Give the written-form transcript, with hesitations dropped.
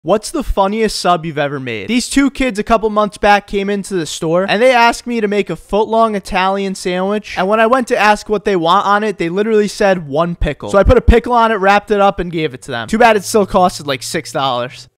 What's the funniest sub you've ever made? These two kids a couple months back came into the store and they asked me to make a footlong Italian sandwich. And when I went to ask what they want on it, they literally said 1 pickle. So I put a pickle on it, wrapped it up, and gave it to them. Too bad it still costed like $6.